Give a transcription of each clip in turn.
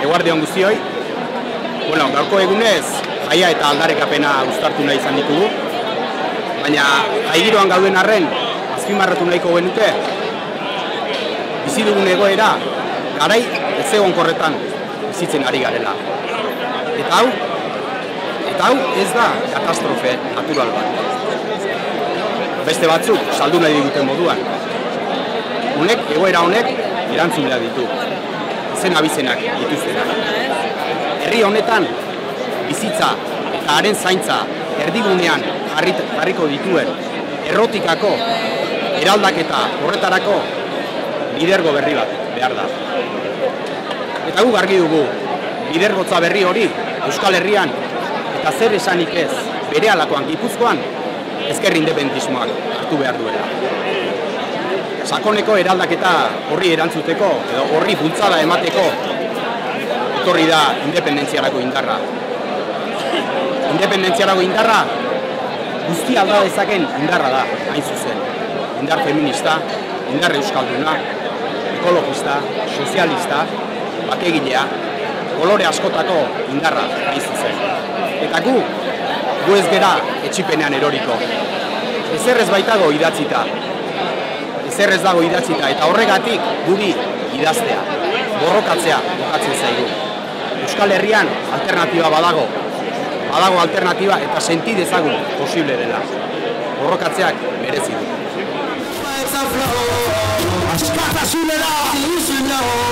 Eguardion guztioi. Gaurko egunez, jaia eta aldarrikapena uztartu nahi izan ditugu. Baina, jaigiroan gauden arren, azpimarratu nahiko genuke, bizi dugun egoera, garai ez egonkorretan bizitzen ari garela. Eta hau ez da katastrofe natural bat. Beste batzuk saldu nahi diguten moduan. Egoera honek erantzunea ditu. Izen abizenak dituztenak. Herri honetan bizitza eta haren zaintza erdigunean jarriko dituen errotikako eraldaketa horretarako lidergo berri bat behar da. Eta gu argi dugu lidergotza berri hori Euskal Herrian eta zer esanik ez berehalakoan Gipuzkoan ezker independentismoak hartu behar duela. Sakoneko eraldaketa horri erantzuteko edo horri bultzada emateko etorri da independentziarako indarra. Independentziarako indarra guzti alda dezaken indarra da, hain zuzen. Indar feminista, indar euskalduna, ekologista, sozialista, bakegilea, kolore askotako indarra hain zuzen. Eta gu ez gera etxipenean eroriko. Ezer ez baitago idatzita. Ezer ez dago idatzita eta horregatik guri idaztea, borrokatzea bukatzen zaigu. Euskal Herrian alternatiba badago alternatiba eta senti dezagun posible dela. Borrokatzeak merezi du. Askatasunera!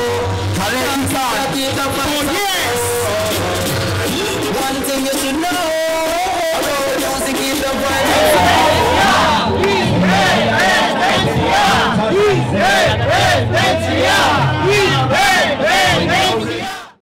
Kalean! One thing you should know.